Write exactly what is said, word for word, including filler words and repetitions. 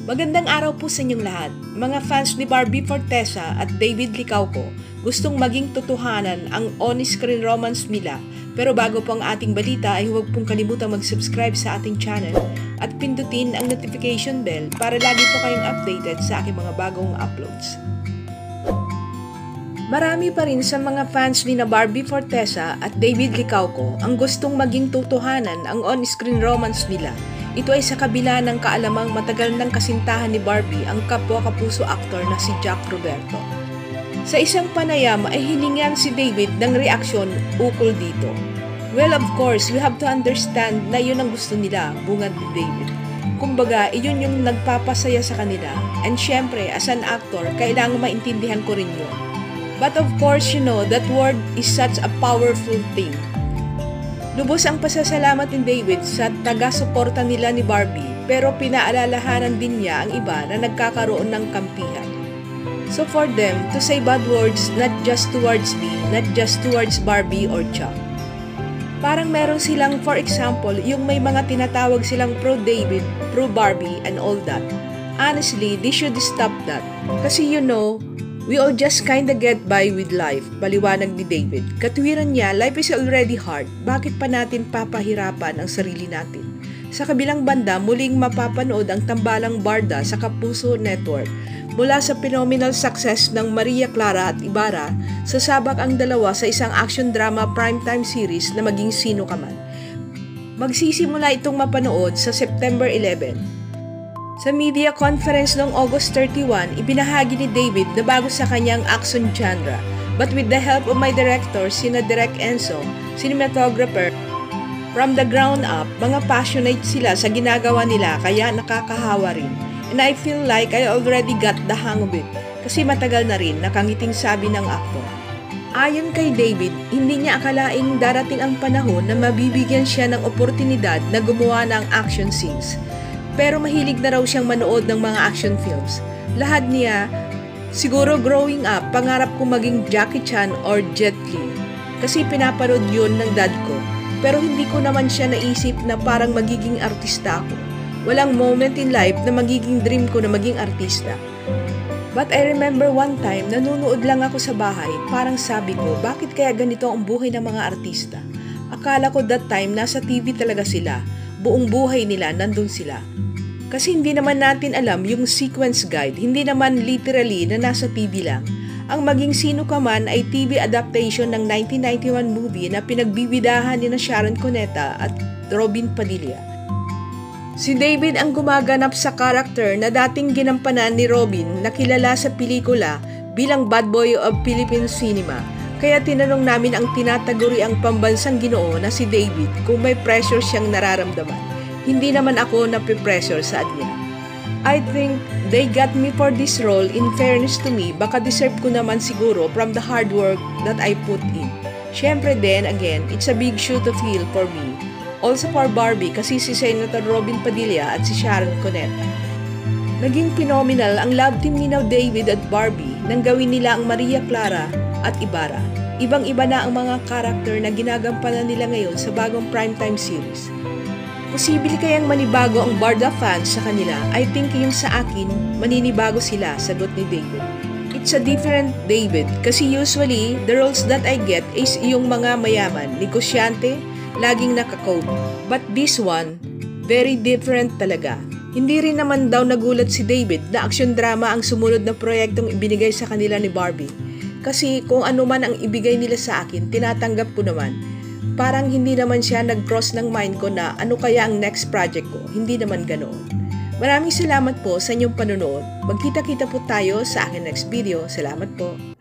Magandang araw po sa inyong lahat. Mga fans ni Barbie Fortesa at David Licauco, gustong maging totohanan ang on-screen romance nila. Pero bago po ang ating balita ay huwag pong kalimutang mag-subscribe sa ating channel at pindutin ang notification bell para lagi po kayong updated sa aking mga bagong uploads. Marami pa rin sa mga fans ni na Barbie Fortesa at David Licauco ang gustong maging totohanan ang on-screen romance nila. Ito ay sa kabila ng kaalamang matagal ng kasintahan ni Barbie ang kapwa-kapuso aktor na si Jack Roberto. Sa isang panayam ay hiningan si David ng reaksyon ukol dito. Well, of course, we have to understand na yun ang gusto nila, bungad ni David. Kumbaga, iyon yung nagpapasaya sa kanila. And syempre, as an actor, kailangan maintindihan ko rin yun. But of course, you know, that word is such a powerful thing. Lubos ang pasasalamat ni David sa taga-suporta nila ni Barbie, pero pinaalalahanan din niya ang iba na nagkakaroon ng kampihan. So for them to say bad words not just towards me, not just towards Barbie or Chuck. Parang meron silang, for example, yung may mga tinatawag silang pro-David, pro-Barbie and all that. Honestly, they should stop that. Kasi you know, we all just kinda get by with life, paliwanag ni David. Katwiran niya, life is already hard. Bakit pa natin papahirapan ang sarili natin? Sa kabilang banda, muling mapapanood ang tambalang Barda sa Kapuso Network. Mula sa phenomenal success ng Maria Clara at Ibarra, sasabak ang dalawa sa isang action drama primetime series na Maging Sino Ka Man. Magsisimula itong mapanood sa September eleventh. Sa media conference noong August thirty-first, ibinahagi ni David na bago sa kanyang action genre. But with the help of my director, sina Direk Enzo, cinematographer, from the ground up, mga passionate sila sa ginagawa nila kaya nakakahawa rin. And I feel like I already got the hang of it kasi matagal na rin, nakangiting sabi ng aktor. Ayon kay David, hindi niya akalaing darating ang panahon na mabibigyan siya ng oportunidad na gumawa ng action scenes. Pero mahilig na raw siyang manood ng mga action films. Lahat niya, siguro growing up, pangarap ko maging Jackie Chan or Jet Li. Kasi pinapanood yun ng dad ko. Pero hindi ko naman siya naisip na parang magiging artista ako. Walang moment in life na magiging dream ko na maging artista. But I remember one time, nanunood lang ako sa bahay, parang sabi ko, bakit kaya ganito ang buhay ng mga artista? Akala ko that time, nasa T V talaga sila. Buong buhay nila, nandun sila. Kasi hindi naman natin alam yung sequence guide, hindi naman literally na nasa T V lang. Ang Maging Sino Ka Man ay T V adaptation ng nineteen ninety-one movie na pinagbibidahan ni na Sharon Cuneta at Robin Padilla. Si David ang gumaganap sa karakter na dating ginampanan ni Robin na kilala sa pelikula bilang bad boy of Philippine cinema. Kaya tinanong namin ang tinataguri ang pambansang Ginoo na si David kung may pressure siyang nararamdaman. Hindi naman ako napipressure sa niya. I think they got me for this role. In fairness to me, baka deserve ko naman siguro from the hard work that I put in. Syempre then again, it's a big shoe to fill for me. Also for Barbie kasi si Senator Robin Padilla at si Sharon Cuneta. Naging phenomenal ang love team ni David at Barbie nang gawin nila ang Maria Clara at Ibarra. Ibang-iba na ang mga karakter na ginagampanan nila ngayon sa bagong primetime series. Posible kayang manibago ang Barda fans sa kanila? I think yung sa akin, maninibago sila, sagot ni David. It's a different David kasi usually, the roles that I get is yung mga mayaman, negosyante, laging nakakope. But this one, very different talaga. Hindi rin naman daw nagulat si David na action drama ang sumunod na proyektong ibinigay sa kanila ni Barbie. Kasi kung ano man ang ibigay nila sa akin, tinatanggap ko naman. Parang hindi naman siya nag-cross ng mind ko na ano kaya ang next project ko. Hindi naman ganoon. Maraming salamat po sa inyong panonood. Magkita-kita po tayo sa aking next video. Salamat po.